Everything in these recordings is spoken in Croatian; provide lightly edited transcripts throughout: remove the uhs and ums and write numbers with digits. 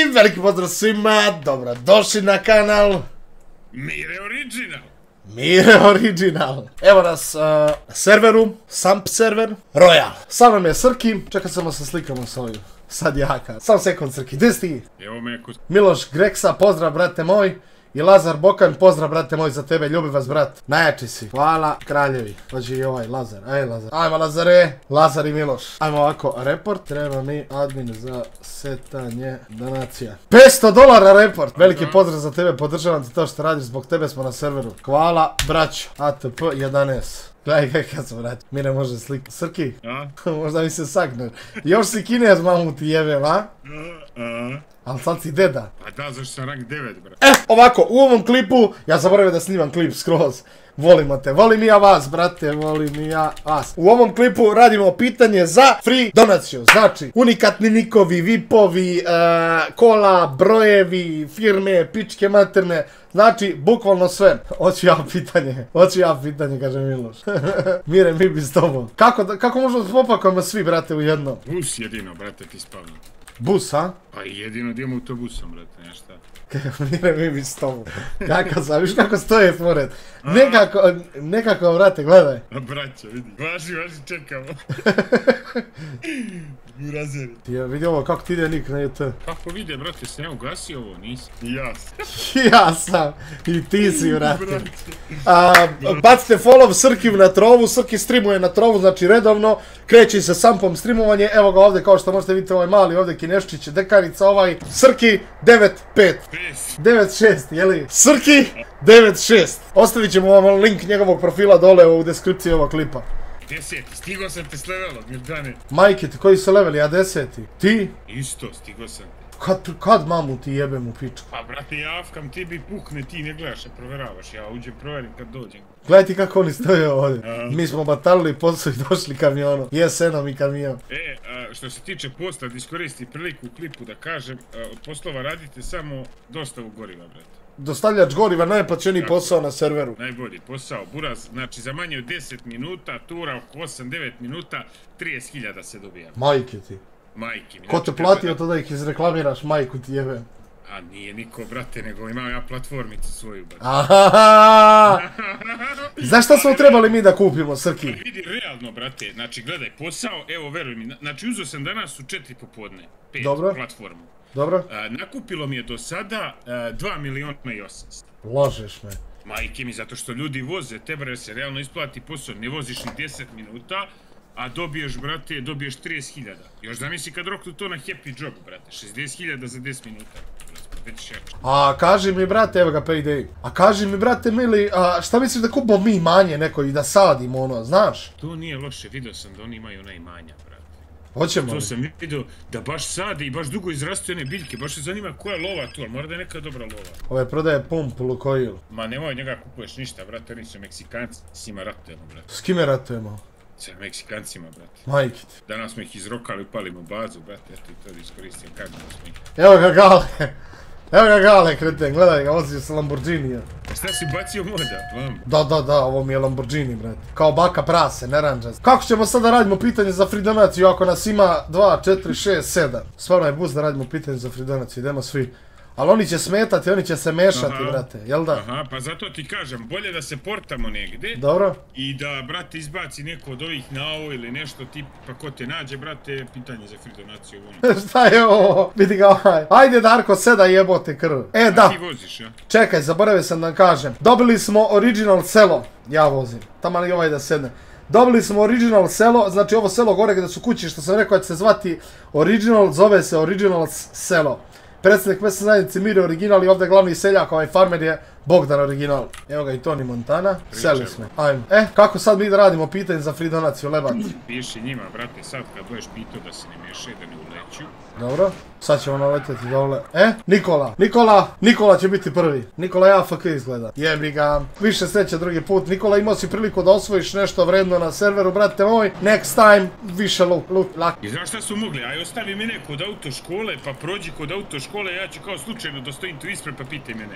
I veliki pozdrav svima, dobrodošli na kanal Mire Original. Mire Original. Evo nas na serveru, Samp server, Royal. Sa mnom je Srki, čekaj samo se slikamo s ovim. Sad jaka, sam sekund Srki, gdje si ti? Evo me kod... Miloš Greksa, pozdrav brate moj. I Lazar Bokan, pozdrav brate moj za tebe, ljubi vas brat. Najjači si. Hvala kraljevi. Dođi i ovaj Lazar, aj Lazar. Ajmo Lazare, Lazar i Miloš. Ajmo ovako, report, treba mi admin za setanje donacija. $500 report. Veliki pozdrav za tebe, podržavam ti to što radiš, zbog tebe smo na serveru. Hvala braćo. ATP 11. Gledaj kad sam vratio. Mire može sliku. Srki? Možda mi se sakne. Još si Kinez mamu ti jebem, a? Ali sad si deda. Pa da, zašto sam rank 9, bro. Ovako, u ovom klipu, ja zaboravio da snimam klip skroz. Volimo te, volim i ja vas, brate, volim i ja vas. U ovom klipu radimo pitanje za free donaciju. Znači, unikatni nikovi, vipovi, kola, brojevi, firme, pičke materne. Znači, bukvalno sve. Hoću ja pitanje, kaže Miloš. Mire, mi bi s tobom. Kako možemo s popakama svi, brate, u jednom? Bus jedino, brate, ti spavno. Bus, a? Pa i jedino idemo autobusom, brate, nešta. Mire, mi bi s tobom. Kako sam, viš kako stoje pored. Nekako, brate, gledaj. A braćo, vidi. Važi, čekamo. Burazeri. Ti je vidio ovo, kako ti ide nik na YouTube? Kako vide, brate, sam ja ugasio ovo, nisi? Ja sam. Ja sam. I ti si, brate. Bacite follow Srkiv na trovu, Srki streamuje na trovu, znači redovno. Kreće se Sampom streamovanje, evo ga ovdje, kao što možete vidjeti, ovaj mali ovdje Kineščić, dekanica ovaj. Srki 9.5. 9.6, jeli? Srki 9.6. Ostavit ćemo vam link njegovog profila dole u deskripciji ovog klipa. 10, stigao sam te s levelom, Mirdane. Majke ti, koji su leveli, ja 10. Ti? Isto, stigao sam. Kad mamu ti jebem u pičku? Pa brate, ja afkam, tebi pukne, ti ne gledaš, ne provjeravaš, ja uđem provjerim kad dođem. Gledaj ti kako oni stoje ovdje. Mi smo batalili posao i došli kamionom. Jesenom i kamion. Što se tiče posla, da iskoristi priliku u klipu da kažem, od poslova radite samo dostavu goriva, brate. Dostavljač goriva, najplaćeniji posao na serveru. Najbolji posao, buraz, znači za manje od 10 minuta, tura oko 8-9 minuta, 30.000 se dobija. Majke ti. Majke mi. Ko te platio to da ih izreklamiraš, majku ti jebem? A nije niko, brate, nego imam ja platformicu svoju, brate. Ahaha! Znaš šta smo trebali mi da kupimo, Srki? Vidi, realno, brate, znači gledaj, posao, evo veruj mi, znači uzeo sam danas u 4 popodne, 5 platformu. Dobro. Nakupilo mi je do sada 2.800.000. Lažeš me. Majke mi, zato što ljudi voze, tebe se realno isplati posao, ne voziš ni 10 minuta, a dobiješ, brate, dobiješ 30.000. Još zamisli kad roknu to na happy job, brate, 60.000 za 10 minuta. A kaži mi, brate, evo ga Payday. A kaži mi, brate, mili, šta misliš da kupimo mi manje neko i da sadimo ono, znaš? To nije loše, vidio sam da oni imaju ona imanja, brate. Hoćemo li? To sam vidio da baš sade i baš dugo izrastu one biljke, baš se zanima koja je lova tu, ali mora da je neka dobra lova. Ove prodaje pump, Lukoil. Ma nemoj njega kupuješ ništa, brate, oni su Meksikanci, s njima ratujemo, brate. S kime ratujemo? Sa Meksikancima, brate. Majke ti. Danas smo ih izrokali, upalimo bazu, brate, eto i to da iskoristim kako smo ih. Evo ga Gale. Evo ga Gale, kreten, gledaj ga, vozio se Lamborghinija. Šta si bacio moda, vam? Da, ovo mi je Lamborghini, brate. Kao baka prase, naranđast. Kako ćemo sada radimo pitanje za free donaciju ako nas ima 2, 4, 6, 7? Stvarno je bus da radimo pitanje za free donaciju, idemo svi. Ali oni će smetati, oni će se mešati, brate, jel da? Aha, pa zato ti kažem, bolje da se portamo negdje. Dobro. I da, brate, izbaci neko od ovih na ovo ili nešto tip, pa ko te nađe, brate, pitanje za free donaciju. Šta je ovo? Vidi ga ovaj. Ajde Darko, sedaj jebote krv. Da. A ti voziš, ja? Čekaj, zaboravio sam da vam kažem. Dobili smo original selo. Ja vozim. Tamo li ovaj da sedne. Dobili smo original selo, znači ovo selo gore gdje su kući, što sam rekao da će se zvati original, zove se original selo. Predsjednik mesne zajednice Mire Original i ovdje glavni seljak, ovaj farmer je Bogdan Original. Evo ga i Toni Montana, seli smo. Ajmo. Kako sad mi da radimo pitanje za free donaciju, lebat? Piši njima, brate, sad kad budeš pitao da se ne mešaju, da ne uleću. Dobro, sad ćemo naletjeti dole. Nikola će biti prvi. Nikola ja AFK izgleda. Jebi ga. Više sreće drugi put. Nikola, imao si priliku da osvojiš nešto vredno na serveru, brate moj. Next time, više lak. I znaš šta su mogli? Aj ostavi me neko od autoškole, pa prođi kod autoškole, ja ću kao slučajno da stojim tu ispred, pa pitaj mene.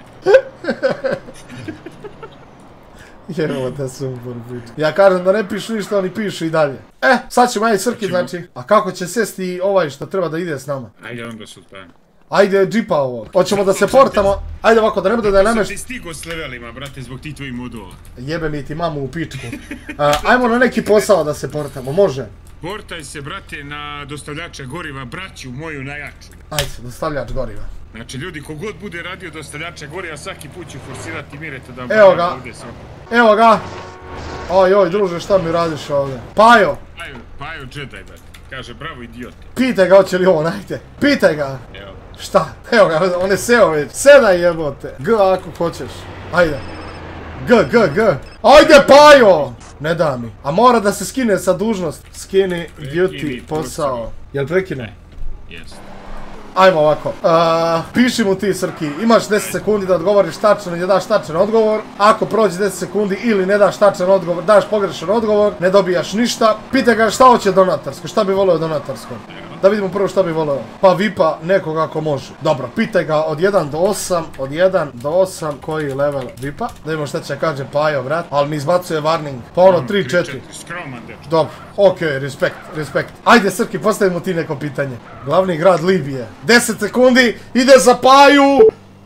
Jevo te super priča. Ja kažem da ne pišu ništa, oni pišu i dalje. Sad ćemo ajde Srki, znači. A kako će sesti ovaj što treba da ide s nama? Ajde onda Sultan. Ajde, džipa ovo. Hoćemo da se portamo. Ajde ovako, da ne bude da je nameš... Ti stigo s levelima, brate, zbog tih tvojih modula. Jebe mi ti mamu u pičku. Ajmo na neki posao da se portamo, može? Portaj se, brate, na dostavljača goriva, braću moju najjaču. Ajde, dostavljač goriva. Znači, ljudi, kogod bude radio dostavljača goriva, svaki put ću forsirati Mireta da... Evo ga. Evo ga. Oj, druže, šta mi radiš ovdje? Pajo! Pajo Jedi, brate. Kaže, bravo, idiote. Pitaj ga, hoće li ovo, najte. Pitaj ga. Evo. Šta? Evo ga, on je seo već. Sedaj jebote. G ako hoćeš. Ajde. G. Ajde, Pajo! Ne da mi. A mora da se skine sa dužnost. Skini duty posao. Jel prekine? Jest. Ajmo ovako, piši mu ti Srki, imaš 10 sekundi da odgovoriš tačno i ne daš tačan odgovor. Ako prođe 10 sekundi ili ne daš tačan odgovor, daš pogrešan odgovor, ne dobijaš ništa. Pitaj ga šta hoće donatarsko, šta bi volio donatarsko. Da vidimo prvo šta bi volio. Pa vipa nekog ako može. Dobro, pitaj ga od 1 do 8, od 1 do 8 koji level vipa. Da vidimo šta će kaže Pajo, brat. Ali mi izbacuje warning, pa ono 3-4. Skroman, dečko. Dobro, okej, respekt. Ajde Srki, postavimo ti neko pitanje. Glavni grad Libije. 10 sekundi, ide za Paju!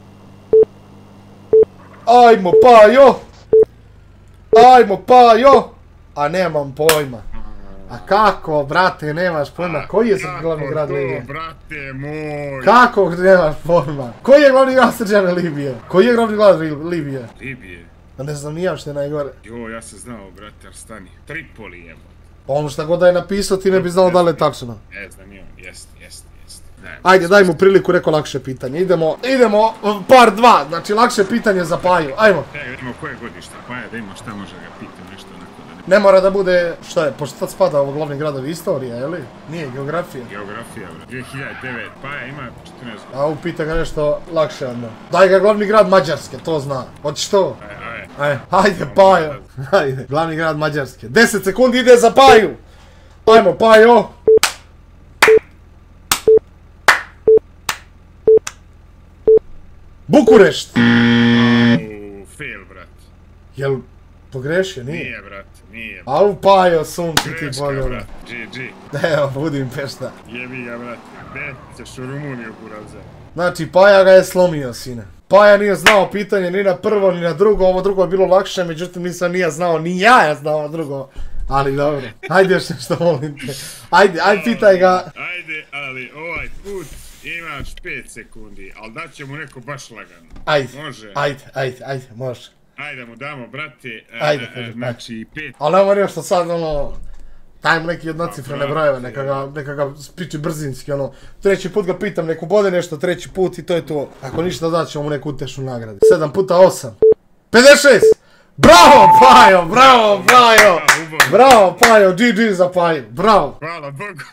Ajmo Pajo! A nemam pojma. A kako, brate, nemaš pojma? Koji je glavni grad Libije? Kako to, brate moj? Kako nemaš pojma? Koji je glavni grad srđane Libije? Koji je glavni grad Libije? Libije? A ne znam nijam što je najgore. Jo, ja sam znao, brate, ali stani. Tripoli jebo. Pa ono šta god da je napisao ti ne bi znao da li je tačno. Ne znam, jest. Ajde, daj mu priliku, neko lakše pitanje. Idemo, par 2, znači lakše pitanje za Paju, ajmo. Idemo koje godište, Paja, da ima šta može ga pitam, nešto onako da ne mora da bude, šta je, pošto sad spada ovo glavni gradovi istorija, je li? Nije, geografija. Geografija, 2009, Paja ima 14 godina. A upita ga nešto lakše odmah. Daj ga glavni grad Mađarske, to zna. Hoćeš to? Ajde, Pajo. Ajde, glavni grad Mađarske. 10 sekundi ide za Paju. Ajmo, Pajo. Bukurešt! Fail, brat. Jel pogrešio, nije? Nije, brat, nije. Au, Pajo, sunci ti bolje. brat, GG. Evo, Budimpešta. Jebi ga, brat. Ne, ćeš u Rumuniju, buravze. Znači, Paja ga je slomio, sine. Paja nije znao pitanje ni na prvo, ni na drugo. Ovo drugo je bilo lakše, međutim nisam nije znao, ni ja znao drugo. Ali dobro, ajde još nešto molim te. Ajde, pitaj ga. Ajde, ali ovaj put imaš 5 sekundi, ali daće mu neko baš lagano. Može? Ajde, može. Ajde mu damo, brate, znači 5. Ali nema nešto sad, ono, daj mu neki jednocifrene brojeve, neka ga spiči brzinski, ono, treći put ga pitam, neko bode nešto treći put i to je to. Ako ništa daćemo mu neku utešnu nagradu. 7 puta 8. 56! Bravo, Pajo, bravo, Pajo, GG za Paju, bravo. Hvala Bogu.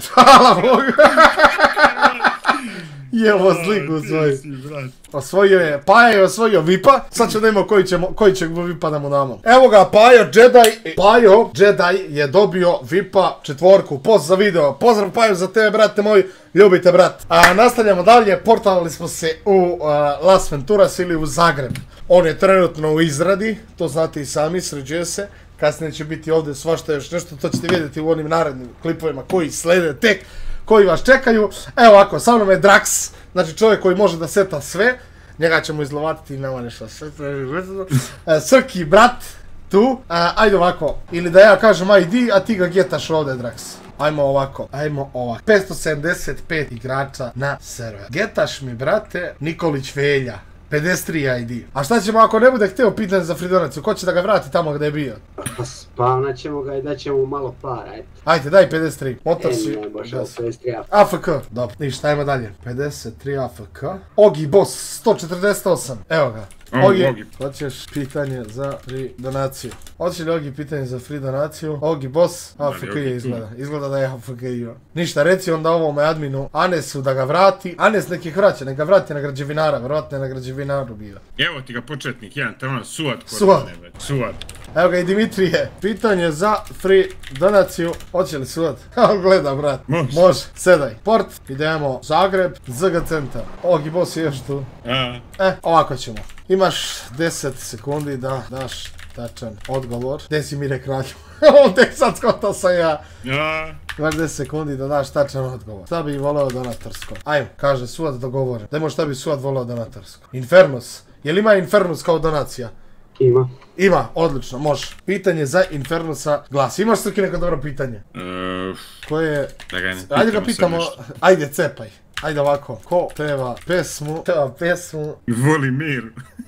Jevo sliku svoju. Osvojio je, Paja je osvojio Vipa, sad ćemo da imamo koji će Vipa da mu damo. Evo ga, Pajo Jedi je dobio Vipa 4, post za video. Pozdrav Pajo za tebe, brate moj, ljubite brat. Nastavljamo dalje, portalili smo se u Las Venturas ili u Zagreb. On je trenutno u izradi, to znate i sami, sređuje se. Kasnije će biti ovdje svašta još nešto, to ćete vidjeti u onim narednim klipovima koji slede tek, koji vas čekaju. Evo ovako, sa mnom je Drax, znači čovjek koji može da seta sve. Njega ćemo izlovatiti i nema nešto sve. Srki, brat, tu. Ajde ovako, ili da ja kažem ID, a ti ga getaš ovdje, Drax. Ajmo ovako. 575 igrača na server. Getaš mi, brate, Nikolić Velja. 53 ID. A šta ćemo ako ne bude htio pitanje za Fridonaciju? Ko će da ga vrati tamo gdje je bio? Spavnat ćemo ga i daćemo malo para, eto. Ajde, daj 53. Motor si... Ne, bože, 53 AFK. AFK. Dobro, ništa, ajmo dalje. 53 AFK. Ogi boss, 148. Evo ga. Ogi, hoćeš pitanje za free donaciju. Hoće li Ogi pitanje za free donaciju? Ogi boss, AFK je izgleda. Izgleda da je AFK ima. Ništa, reci onda ovome adminu Anesu da ga vrati. Anes nekih vraća, neka vrati na građevinara, vjerojatno je na građevinaru bio. Evo ti ga početnik, jedan tamo Suad. Evo ga i Dimitrije. Pitanje za free donaciju. Hoće li Suad? Gleda, brat. Može. Sedaj. Port. Idemo Zagreb, ZG centar. Ogi boss je još tu. Ovako ćemo. Imaš 10 sekundi da daš tačan odgovor. Gdje si Mire Kralju? On tek sad skotao sam ja. Imaš 10 sekundi da daš tačan odgovor. Šta bi voleo donatorsko? Ajmo, kaže suad dogovoren. Dajmo šta bi suad voleo donatorsko. Infernus. Jel ima Infernus kao donacija? Ima. Ima, odlično, može. Pitanje za Infernusa glasi. Imaš Srki neko dobro pitanje? Koje je... Ajde ga pitamo, ajde cepaj. Ajde ovako, ko peva pesmu? Voli mir.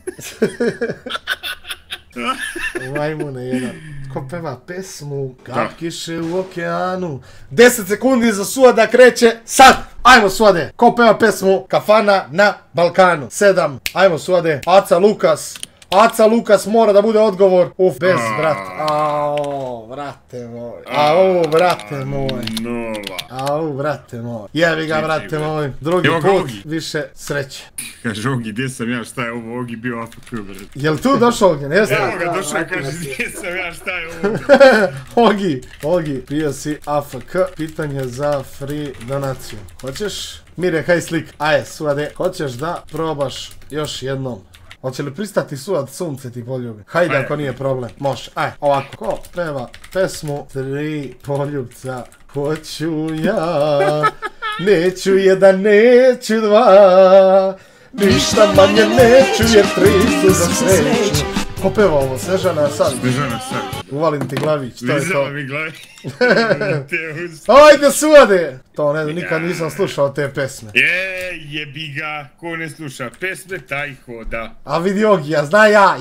Majmune jedan. Ko peva pesmu? Kap kiše u okeanu. 10 sekundi za suada kreće sad. Ajmo suade. Ko peva pesmu? Kafana na Balkanu. 7. Ajmo suade. Aca Lukas mora da bude odgovor. Bez brat. Brate moj. Jebi ga brate moj. Drugi put, više sreće. Kaže Ogi, gdje sam ja, šta je ovo? Ogi bio AFK, brate. Jel tu došao Ogi, ne znam? Evo ga došao, kaže gdje sam ja, šta je ovo? Ogi, bio si AFK. Pitanje za free donaciju. Hoćeš? Mire, haj slik. Aje, suade, hoćeš da probaš još jednom? Hoće li pristati suad sunce ti poljubi? Hajde ako nije problem. Može. Aj, ovako. Ko peva pesmu 3 poljubca? Hoću ja. Neću jedan, neću 2. Ništa manje neću jer 3 su za sreću. Ko peva ovo? Snežana Savić? Snežana Savić. Uvalim ti glavić, to je to. Lizala mi glavić. Ajde suade! To ne, nikad nisam slušao te pesme. Jebi ga, ko ne sluša pesme, taj hoda. A vidi Ogija, zna ja.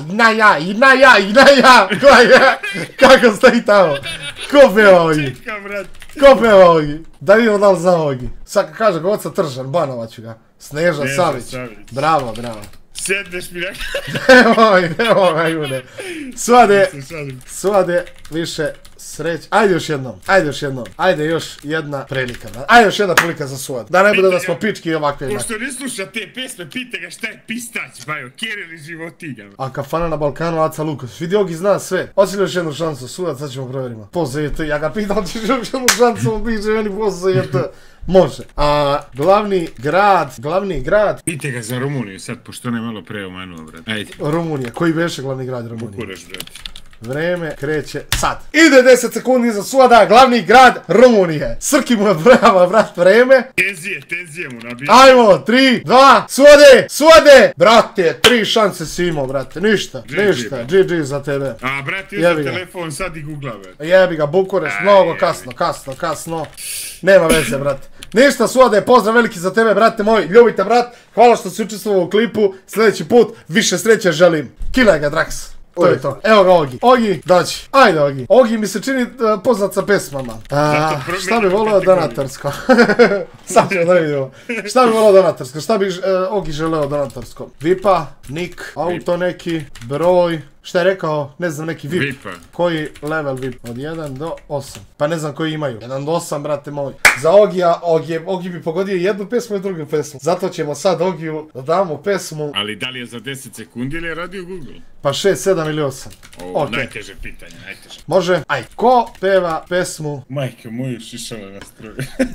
Kako stoji tamo? Ko peva Ogi? Čekam, brat. Ko peva Ogi? Da vidimo da li zna Ogi. Sad kaže Goca Tržan, banovaću ga. Sneža Savić. Bravo. Sedneš mi nekako. Nemoj, June. Suade, više sreće. Ajde još jednom. Ajde još jedna prilika. Ajde još jedna prilika za suad. Da ne bude da smo pički i ovakve. Pošto ne sluša te pesme, pite ga šta je pistać, bajo. Kjer ili životinja. A Kafana na Balkanu, Aca Lukas. Vidi Ogi zna sve. Hoće li još jednu šansu? Suad, sad ćemo provjerimo. Pozajete. Ja ga pitam, ćeš još jednu šansu, on piše meni pozajete. Može. A glavni grad... Pite ga za Rumuniju sad, pošto ne malo preomanuo, brat. Ajde. Rumunija. Koji beše glavni grad Rumunije? Bukureš, brat. Vreme kreće sad. Ide 10 sekundi za suada, glavni grad Rumunije. Srki mu odbrojava, brat, vreme. Tenzije mu nabija. Ajmo, 3, 2, suade! Brate, 3 šanse si imao, brate, ništa. GG za tebe. A, brate, još telefon sad i googla, brate. Jebi ga, Bukureš, mnogo kasno. Nema veze, brate. Ništa, suade, pozdrav veliki za tebe, brate moj, ljubite, brat. Hvala što si učestvovao u klipu, sljedeći put više sreće želim. Kilaj ga, Drax. To je to. Evo ga Ogi. Ogi, dođi. Ajde Ogi. Ogi mi se čini poznat sa pesmama. Šta bi volio donatorsko? Sad ćemo da vidimo. Šta bi volio donatorsko? Šta bi Ogi želeo donatorsko? Vipa, nik, auto neki, broj. Šta je rekao? Ne znam, neki VIP. Koji level VIP? Od 1 do 8. Pa ne znam koji imaju. 1 do 8, brate moj. Za Ogija, Ogi bi pogodio jednu pesmu i drugu pesmu. Zato ćemo sad Ogiju da damo pesmu. Ali da li je za 10 sekundi ili je radio Google? Pa 6, 7 ili 8. Najteže pitanje, najteže. Može. Aj, ko peva pesmu? Majke moju, šišala na struju.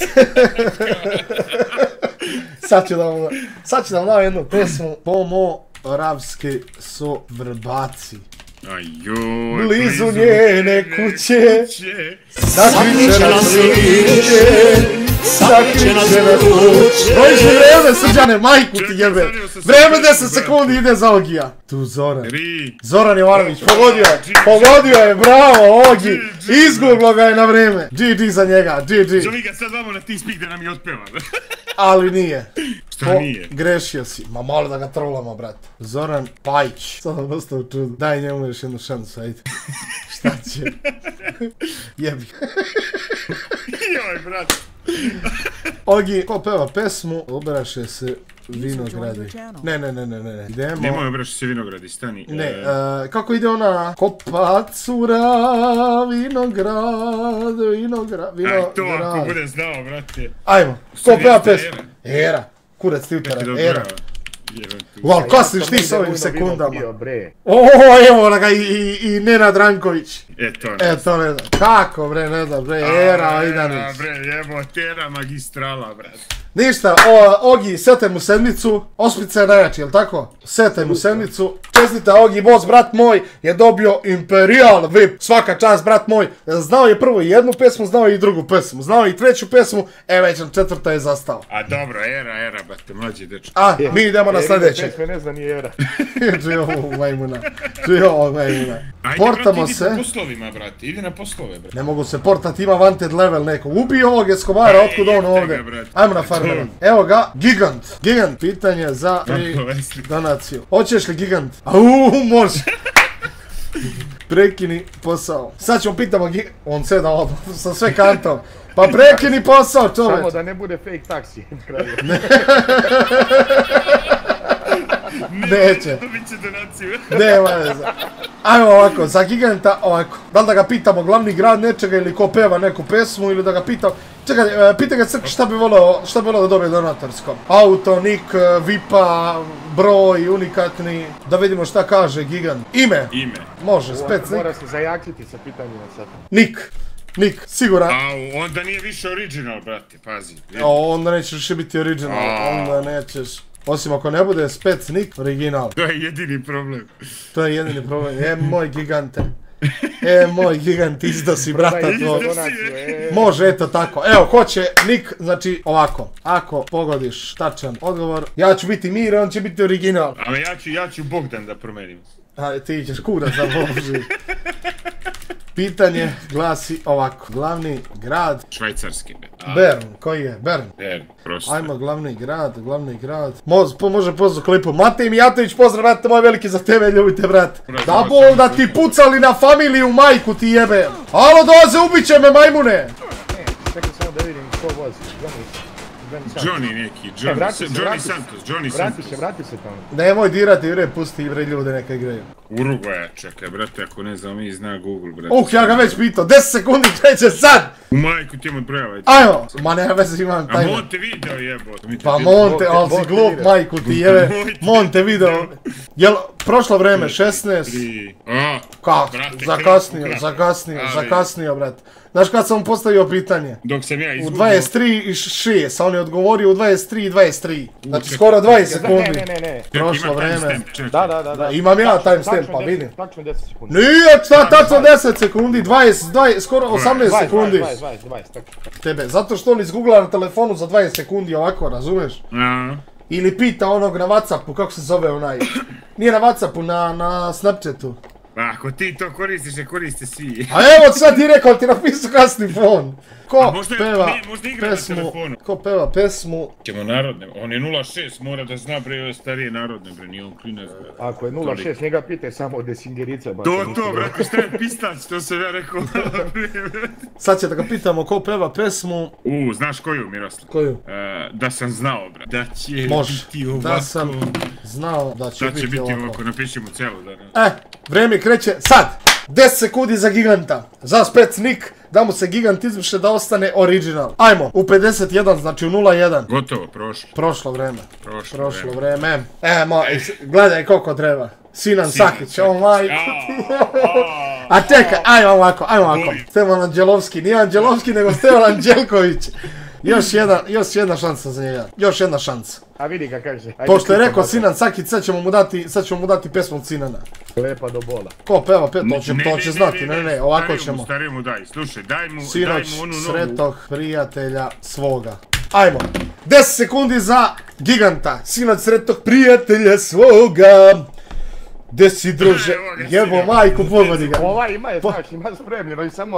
Sad ću da vam dam jednu pesmu. Pomoravski su vrbaci. Ajoj, blizu njene kuće, sakričena kuće. Dođi vreme, Srđane, majku ti jebe. Vreme 10 sekundi ide za Ogija. Tu Zoran. Zoran Jovanović, pogodio je, bravo Ogi. Izguglo ga je na vreme. GG za njega, GG. Zove ga sad vamo na Teamspeak da nam je otpeva. Ali nije. Šta nije? Grešio si. Ma malo da ga trolamo, brate. Zoran Pajić. Sad vam ostao čudo. Daj njemu još jednu šansu, ajde. Šta će? Jebi. Joj, brate. Ogi, ko peva pesmu, obraše se vinogradi. Ne. Idemo. Nemoj obraše se vinogradi, stani. Ne, kako ide ona? Kopa cura, vinograd. Aj, to ako budem znao, brate. Ajmo, ko peva pesmu? Era. Kurac ti utara, Era. Wow, kasniš ti s ovim sekundama. Evo ga i Nenad Ranković. To ne znam. Kako bre, ne znam bre, Era, Ajdanić. Bre, jebo, Era magistrala, brate. Ništa, Ogi, setaj mu sedmicu, osmica je najjači, jel tako? Setaj mu sedmicu, čestita Ogi, boss, brat moj, je dobio Imperial VIP, svaka čast, brat moj, znao je prvo jednu pesmu, znao je i drugu pesmu, znao je i treću pesmu, već četvrta je zastao. A dobro, era, brate, mlađi dečko. A, mi idemo na sljedeće. Pesme ne zna ni era. Živo majmuna, živo majmuna. Portamo se. Ajde, brate, idi na poslovima, brate, idi na poslove, brate. Ne mogu se portati, ima wanted level neko. Ubio ovog Escobara, otkud on ovdje? Ajmo na farmera. Evo ga, Gigant. Gigant, pitanje za donaciju. Hoćeš li Gigant? Može. Prekini posao. Sad ćemo pitamo on se da sa sve kantom. Pa prekini posao, čoveč. Samo da ne bude fake taksi. Neće. Dobit će donaciju. Nema veze. Ajmo ovako, za Giganta ovako. Da li da ga pitamo glavni grad nečega ili ko peva neku pesmu ili da ga pitam... Čekaj, pitaj ga Crk šta bi volio da dobije donatorsko. Auto, nick, vipa, broj, unikatni. Da vidimo šta kaže Gigant. Ime. Može, spet nick. Mora se zajakljiti sa pitanjima sad. Nick, siguran. Onda nije više original, brate, pazi. Onda nećeš više biti original, onda nećeš. Osim ako ne bude spec nick, original. To je jedini problem. To je jedini problem, moj Gigante. Moj Gigant, izda si brata tvoj. Može, eto tako. Evo, hoće nick, znači ovako. Ako pogodiš tačan odgovor, ja ću biti Mir, on će biti original. Ali ja ću Bogdan da promenim. Ti ćeš kurac da Boži. Pitanje glasi ovako. Glavni grad... Švajcarski. Bern, koji je? Bern, prosto. Ajmo, glavni grad. Može pozdrav klipu. Matej Mijatović, pozdrav, brate moj, veliki za tebe, ljubite, brate. Da bol da ti pucali na familiju majku ti jebe. Alo, dolaze, ubit će me, majmune. Čekaj samo da vidim ko vozi. Johnny neki, Johnny Santos. Vrati se tamo. Nemoj dirati, pusti ljude neka igraju. Uruguaja, čekaj, brate, ako ne znam, mi zna Google, brate. Ja ga već pitao, 10 sekundi kreće sad! U majku ti im odbrojava. Ajmo! Ma nema veze, imam taj... A Montevideo jebot. Pa Monte, ali si glup, majku ti jebe. Montevideo. Jel, prošlo vreme, 16... Kako? Zakasnio, brate. Znaš kad sam postavio pitanje? Dok sam ja izgubio. U 23 i 6, a on je odgovorio u 23 i 23. Znači skoro 20 sekundi. Ne. Prošlo vreme. Da. Imam ja timestamp, pa vidim. Tačno 10 sekundi. Nije, tačno 10 sekundi, 20, skoro 18 sekundi. 20, Tebe, zato što on izgoogla na telefonu za 20 sekundi ovako, razumeš? Ili pita onog na Whatsappu, kako se zove onaj. Nije na Whatsappu, na Snapchatu. Ako ti to koristiš, ne koriste svi. A evo sad ti rekao, ti napisao kasni fon. Ko peva pesmu? Ko peva pesmu? Ćemo narodne, on je 0.6, mora da zna bre starije narodne bre, nije on klinac. Ako je 0.6, njega pitaj samo od Desingerica. To, brate, šta je pistać, to sam ja rekao. Sad će da ga pitamo ko peva pesmu. Znaš koju, Miroslav? Koju? Da sam znao, brate. Da će biti ovako. Da sam znao da će biti ovako. Napiši mu celo da. Vreme kreće sad. 10 sekundi za Giganta. Za spec nick, da mu se Gigant izbriše da ostane original. Ajmo, u 51, znači u 0.1. Gotovo, prošlo. Prošlo vreme. Gledaj koliko treba. Sinan Sakić, majko ti. A čekaj, ajmo ovako. Stevan Anđelovski, nije Anđelovski nego Stevan Anđelković. Još jedna šansa za njega, još jedna šansa. A vidi ga kaže. Pošto je rekao Sinan Sakić, sad ćemo mu dati pesmu od Sinana. Lepa do bola. Ko peva to će znati, ne, ovako ćemo. Stariju mu daj, slušaj, daj mu Sinoć onu novu. sretoh prijatelja svoga. Ajmo, 10 sekundi za Giganta. Sinoć sretoh prijatelja svoga. Gde si, druže? Jebo majku, pogodi ga. Ovaj ima spremljeno i samo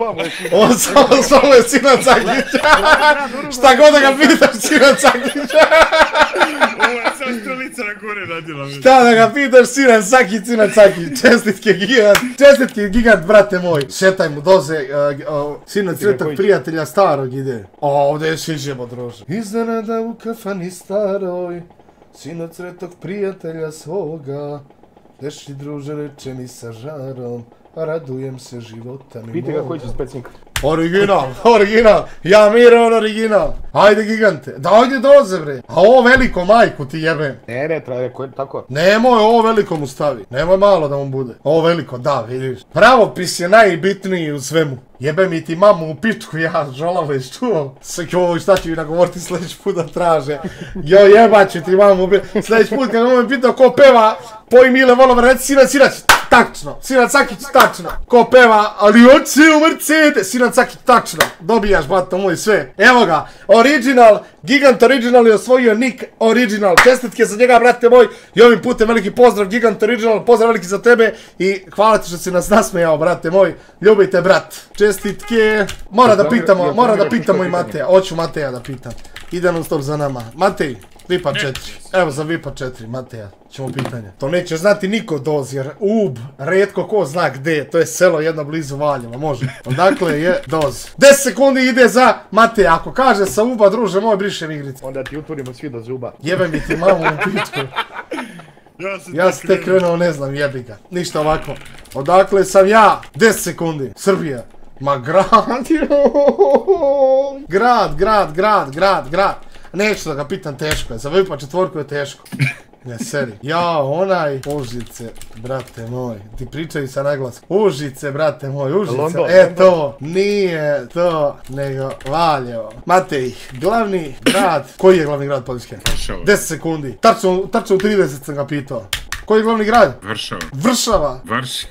samo je Sinan Cakić. Šta god da ga pitaš, Sinan Cakić. Ovo je sad strelica na gore radila. Šta da ga pitaš, Sinan Cakić. Čestitke Gigant, brate moj. Šetaj mu doze, Sinoć sretog prijatelja starog ide. Ovdje još iđemo, druže. Iznenada u kafani staroj, Sinoć sretog prijatelja svoga. Deši, druže, reče mi sa žarom, a radujem se života mi moga. Piti ga koji će specnik. Original, ja Miron original. Ajde gigante, dajde doze bre. A ovo veliko majku ti jebem. Ne, traje, tako. Nemoj, ovo veliko mu stavi. Nemoj malo da mu bude. Ovo veliko, da, vidiš. Pravopis je najbitniji u svemu. Jebe mi ti mamu u pičku, ja žolavo je čuo. Joj, šta ću i nagovoriti sljedeći put da traže. Joj, jebaću ti mamu u pičku. Sljedeći put kad me pitao ko peva, poj Mile Volova, reci Sinac, tačno. Sinac Sakić, tačno. Ko peva, ali oči u Mercedes. Sinac Sakić, tačno. Dobijaš, bato moj, sve. Evo ga, original, Gigant Original je osvojio Nick Original. Čestitke za njega, brate moj. I ovim putem veliki pozdrav, Gigant Original, pozdrav veliki za tebe. I hvala ti što si nas nasmejao, brate moj. Ljubite, brat. Čestitke. Mora da pitamo i Mateja. Hoću Mateja da pitam. Ide non stop za nama. Matej, Vipa 4. Evo za Vipa 4, Mateja. Ćemo pitanje. To neće znati niko doz, jer rijetko ko zna gdje. To je selo jedno blizu Valjeva, može. Odakle je doz. 10 sekundi ide za Mateja. Ako kaže sa Uba, druže moj, brišem igricu. Onda ti uturimo svi do zuba. Jebem mi ti mamu u pičku. Ja sam tek krenuo, ne znam, jebi ga. Ništa ovako. Odakle sam ja? 10 sekundi. Srbija. Ma grad. Neću da ga pitam, teško je. Za Vipa 4 je teško. Ne, seri. Ja, onaj Užice, brate moj. Ti pričaju sa naglas. Užice, brate moj, Užice. To, nije to, nego Valjevo. Matej, glavni grad. Koji je glavni grad Poljske? Varšava. 10 sekundi. Tačno u 30 sam ga pitao. Koji je glavni grad? Varšava.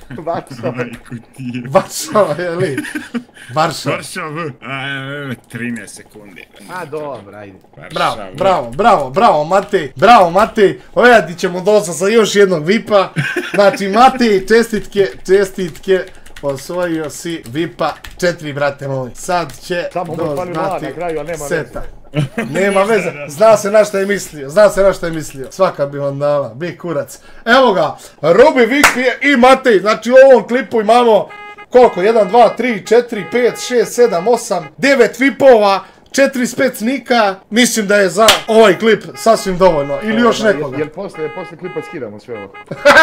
Varšava, je li? Varšava. 13 sekundi. A, dobro, ajde. Bravo, Matej. Ojadi ćemo dosta za još jednog Vipa. Znači, Matej, čestitke. Osvojio si Vipa 4, brate moj. Sad će doznati seta. Nema veze, zna se na šta je mislio. Svaka bi vam dala, bi kurac. Evo ga, Rubi, Viki i Matej. Znači u ovom klipu imamo koliko? 1, 2, 3, 4, 5, 6, 7, 8, 9 Vipova, 4 specnika. Mislim da je za ovaj klip sasvim dovoljno. Ili još nekoga. Jel posle klipa skidamo sve ovo?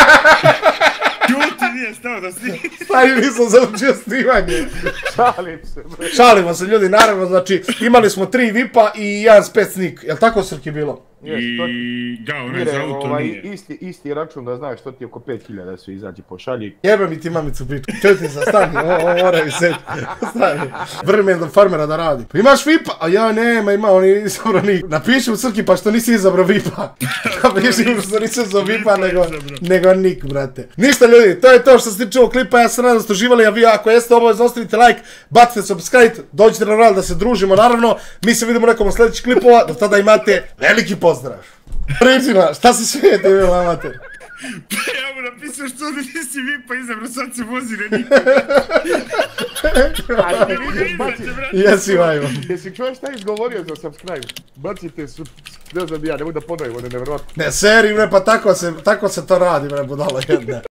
Ljuti nije stao da snimim. Stavi, nisam završio snimanje. Šalim se. Šalimo se ljudi, naravno, znači imali smo 3 Vipa i 1 specnik. Jel tako, Srki, bilo? I da, onaj za auto nije. Isti račun da znaš što ti oko 5000 su izađi pošalji. Jebe mi ti mamicu pičku. Čuti se, stani, ovo mora mi se. Stani. Vrmen do farmera da radi. Imaš Vipa? A ja nema, on nije izabrao nik. Napiši u Srki pa što nisi izabrao Vipa. Napiši mu što nisi izabrao Vipa nego nik, brate. Ništa ljudi, to je to što se tiče ovog klipa. Ja se nadam da ste uživali, a vi ako jeste obavezno ostavite like, bacite subscribe, dođite na kanal da se družimo naravno. Mi se vidimo u nekom od sljedećih klipova, do tada imate veliki pozdrav. Ređina, šta se smijete vi amater? Pa ja mu napisao što ovdje nisi Vipa izabrao, sad se vozi na nikom. Jesi vajmo. Jesi čuo šta je izgovorio za subscribe? Bacite ne znam ja, nemoj da ponovim, on je nevjerojatno. Ne, seri, pa tako se to radi, budala jedna.